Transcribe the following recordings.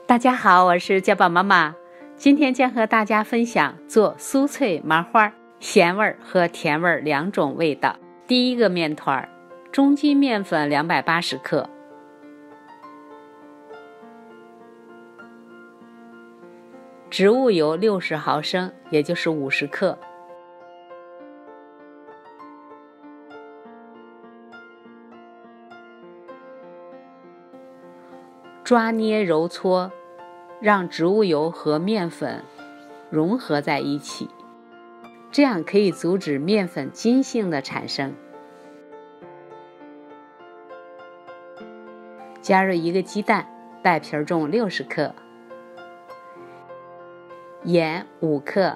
大家好，我是家宝妈妈，今天将和大家分享做酥脆麻花，咸味和甜味两种味道。第一个面团，中筋面粉280克，植物油60毫升，也就是50克，抓捏揉搓，让植物油和面粉融合在一起，这样可以阻止面粉筋性的产生。加入一个鸡蛋，带皮重60克，盐5克，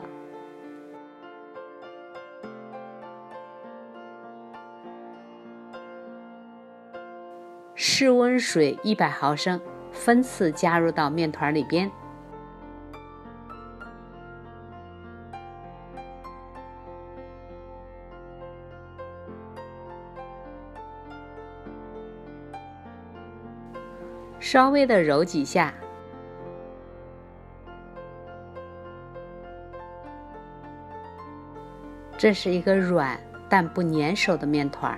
室温水100毫升，分次加入到面团里边。稍微的揉几下，这是一个软但不粘手的面团。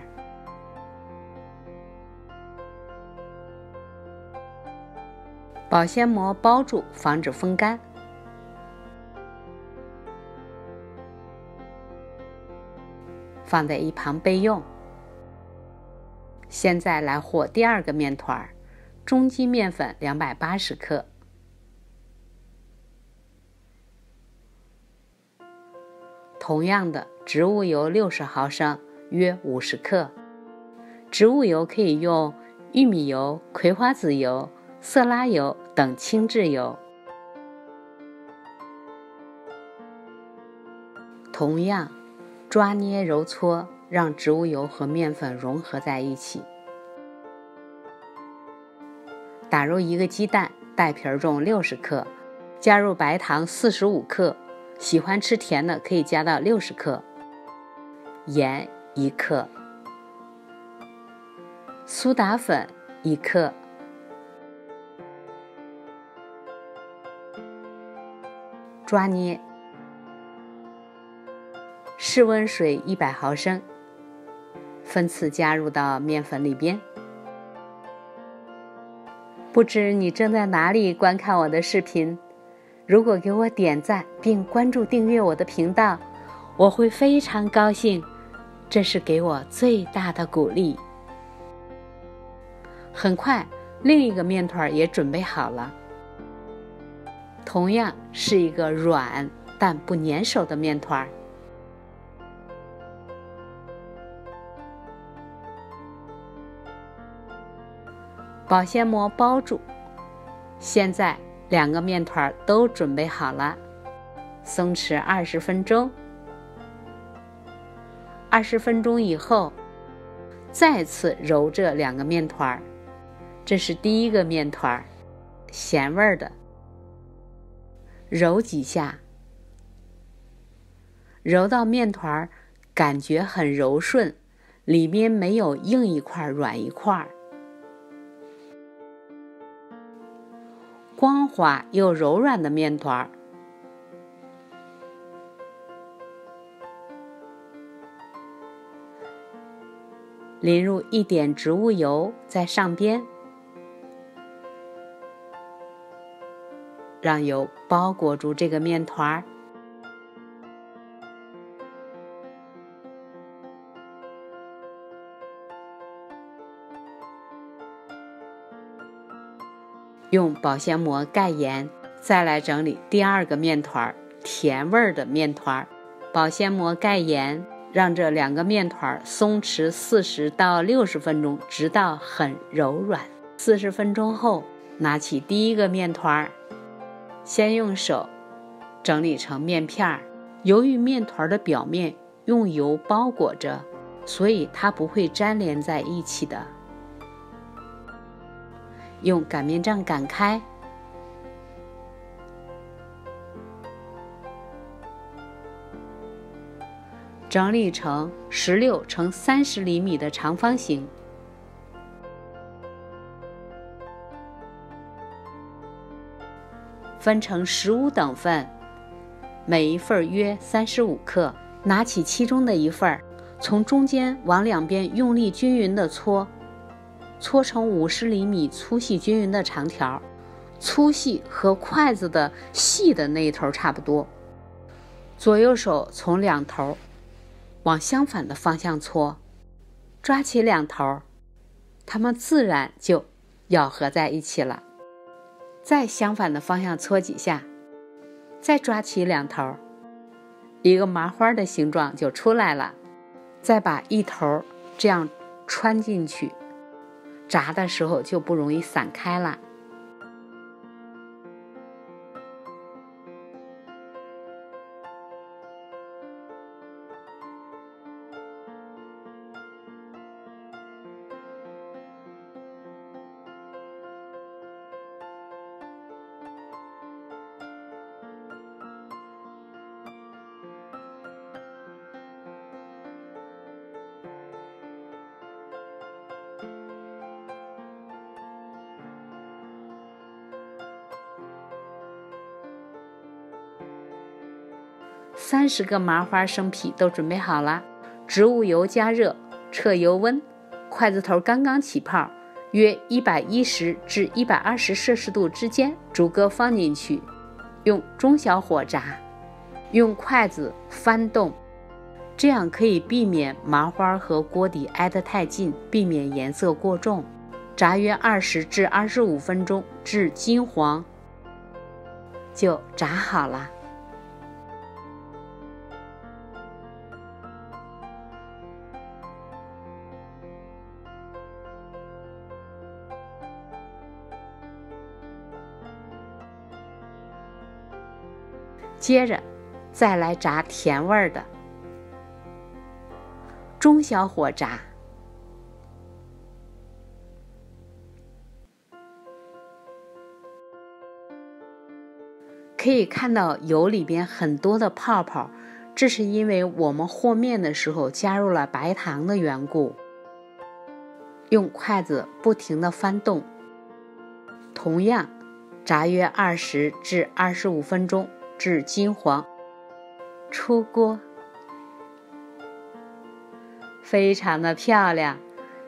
保鲜膜包住，防止风干。放在一旁备用。现在来和第二个面团，中筋面粉280克，同样的植物油60毫升，约50克。植物油可以用玉米油、葵花籽油、色拉油等轻质油。同样，抓捏揉搓，让植物油和面粉融合在一起。打入一个鸡蛋，带皮重60克，加入白糖45克，喜欢吃甜的可以加到60克，盐1克，苏打粉1克，抓捏，室温水100毫升，分次加入到面粉里边。不知你正在哪里观看我的视频？如果给我点赞并关注订阅我的频道，我会非常高兴，这是给我最大的鼓励。很快，另一个面团也准备好了，同样是一个软但不粘手的面团。保鲜膜包住。现在两个面团都准备好了，松弛20分钟。20分钟以后，再次揉这两个面团。这是第一个面团，咸味的，揉几下，揉到面团感觉很柔顺，里面没有硬一块软一块，光滑又柔软的面团，淋入一点植物油在上边，让油包裹住这个面团。用保鲜膜盖严，再来整理第二个面团，甜味的面团。保鲜膜盖严，让这两个面团松弛40到60分钟，直到很柔软。40分钟后，拿起第一个面团，先用手整理成面片。由于面团的表面用油包裹着，所以它不会粘连在一起的。用擀面杖擀开，整理成16乘30厘米的长方形。 分成15等份，每一份约35克。拿起其中的一份，从中间往两边用力均匀地搓，搓成50厘米粗细均匀的长条，粗细和筷子的细的那一头差不多。左右手从两头往相反的方向搓，抓起两头，它们自然就咬合在一起了。再相反的方向搓几下，再抓起两头，一个麻花的形状就出来了。再把一头这样穿进去，炸的时候就不容易散开了。30个麻花生坯都准备好了，植物油加热，测油温，筷子头刚刚起泡，约110至120摄氏度之间，逐个放进去，用中小火炸，用筷子翻动，这样可以避免麻花和锅底挨得太近，避免颜色过重。炸约20至25分钟至金黄，就炸好了。接着再来炸甜味的，中小火炸，可以看到油里边很多的泡泡，这是因为我们和面的时候加入了白糖的缘故。用筷子不停地翻动，同样炸约20至25分钟至金黄，出锅。非常的漂亮，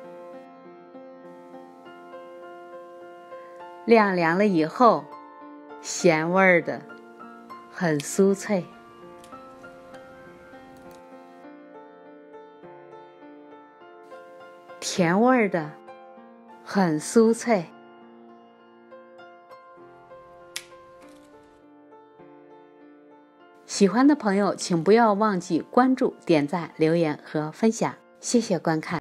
晾凉了以后，咸味的，很酥脆。甜味的，很酥脆。喜欢的朋友，请不要忘记关注、点赞、留言和分享。谢谢观看，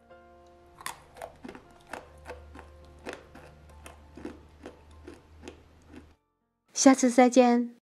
下次再见。